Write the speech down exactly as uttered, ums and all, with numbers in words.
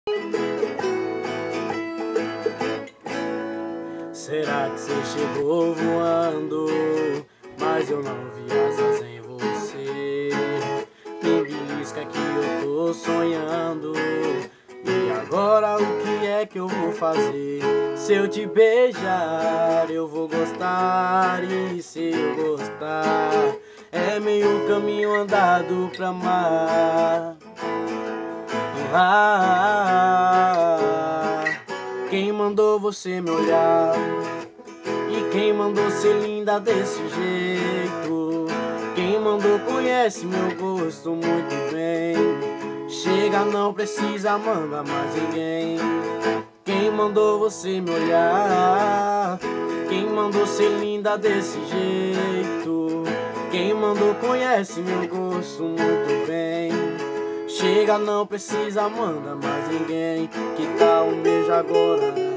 Será que você chegou voando, mas eu não vi asas em você? Me belisca que eu tô sonhando, e agora o que é que eu vou fazer? Se eu te beijar eu vou gostar, e se eu gostar é meio caminho andado pra amar. Ah, quem mandou você me olhar? E quem mandou ser linda desse jeito? Quem mandou conhece meu gosto muito bem. Chega, não precisa, manda mais ninguém. Quem mandou você me olhar? Quem mandou ser linda desse jeito? Quem mandou conhece meu gosto muito bem. Chega, não precisa, manda mais ninguém. Que tal um beijo agora?